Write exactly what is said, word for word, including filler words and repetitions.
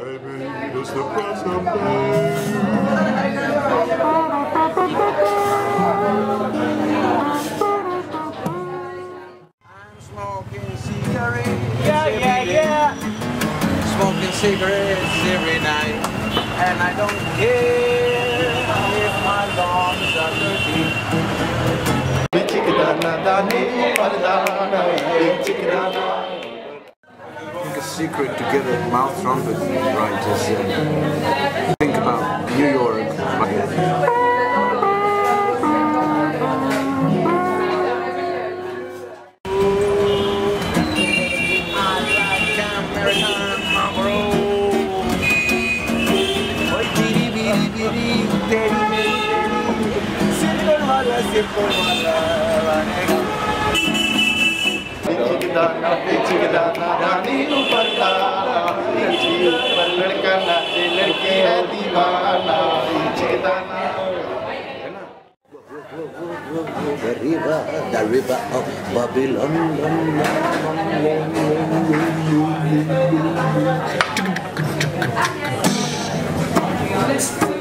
Baby, it's the price I pay. I'm smoking cigarettes. Yeah, yeah, yeah. Smoking cigarettes every night, and I don't care if my lungs are dirty. I think a secret to get a mouth trumpet right is uh, think about New York. The river, the river of Babylon. Let's